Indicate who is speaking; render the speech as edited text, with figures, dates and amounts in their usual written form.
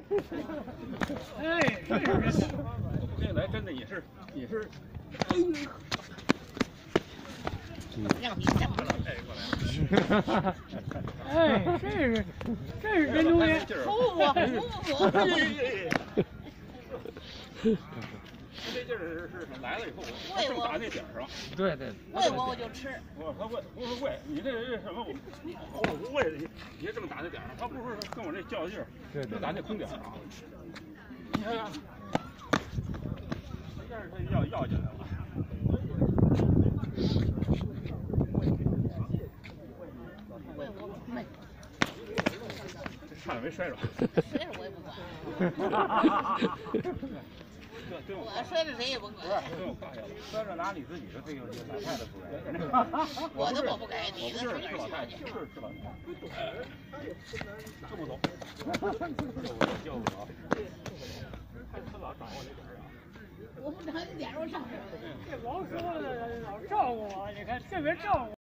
Speaker 1: 哎，这是。
Speaker 2: 这来真的也是。
Speaker 3: 让你怎么了？
Speaker 1: 哎，这是真东西，
Speaker 3: 服我，服我。
Speaker 2: 这劲儿是来了以后，他正打那点儿上。
Speaker 1: 对对。
Speaker 3: 喂我就吃。
Speaker 2: 他喂，不是喂，你这是什么？我不喂你正打那点儿上，他不是跟我这较劲儿，正打那空点儿上。你看看，这是他要进来了。差点没摔着。
Speaker 3: 摔着我也不管。我摔着谁也不管。
Speaker 2: 摔着拿你自己的这个老太太出来。
Speaker 3: 我的我不给，你的自个儿去。
Speaker 2: 就是吃完。这不走。就不走。他老掌握这点儿啊。
Speaker 3: 我不掌握这点儿，我上。
Speaker 1: 这王叔老照顾我，你看特别照顾。